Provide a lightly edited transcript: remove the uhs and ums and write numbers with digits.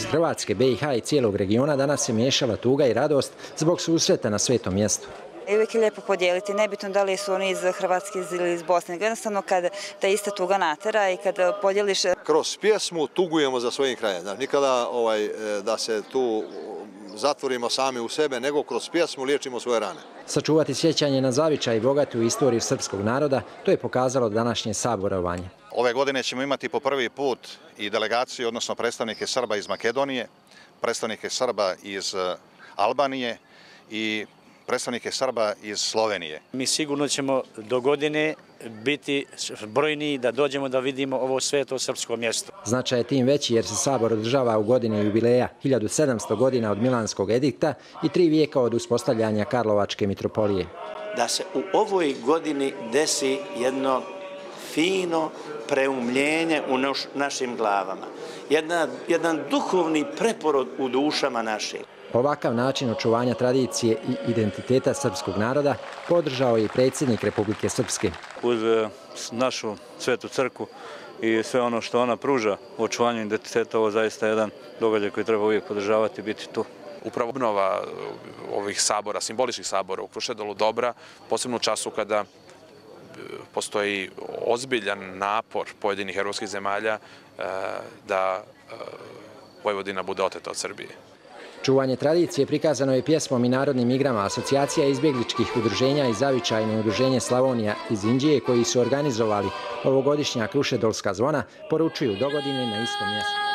Iz Hrvatske, BiH i cijelog regiona danas se miješala tuga i radost zbog susreta na svetom mjestu. I uvijek je lijepo podijeliti, nebitno da li su oni iz Hrvatske ili iz Bosne. Jednostavno kad ta ista tuga natera i kad podijeliš... Kroz pjesmu tugujemo za svojim krajem. Nikada da se tu zatvorimo sami u sebe, nego kroz pjesmu liječimo svoje rane. Sačuvati sjećanje na zavičaj i bogatu istoriju srpskog naroda, to je pokazalo današnje saborovanje. Ove godine ćemo imati po prvi put i delegaciju, odnosno predstavnike Srba iz Makedonije, predstavnike Srba iz Albanije i predstavnike Srba iz Slovenije. Mi sigurno ćemo do godine biti brojniji da dođemo da vidimo ovo sveto srpsko mjesto. Značaj je tim veći jer se sabor održava u godini jubileja 1700 godina od Milanskog edikta i 3 vijeka od uspostavljanja Karlovačke mitropolije. Da se u ovoj godini desi jedno fino preumljenje u našim glavama, jedan duhovni preporod u dušama naših. Ovakav način očuvanja tradicije i identiteta srpskog naroda podržao je i predsjednik Republike Srpske. Uz našu svetu crkvu i sve ono što ona pruža u očuvanju identiteta, ovo zaista je jedan događaj koji treba uvijek podržavati i biti tu. Upravo obnova ovih sabora, simboličkih sabora u Krušedolu dobra, posebno u času kada postoji ozbiljan napor pojedinih evropskih zemalja da Vojvodina bude oteta od Srbije. Čuvanje tradicije prikazano je pjesmom i narodnim igrama. Asocijacija izbjegličkih udruženja i zavičajno udruženje Slavonija iz Inđije koji su organizovali ovogodišnja Krušedolska zvona poručuju dogodine na istom mjestu.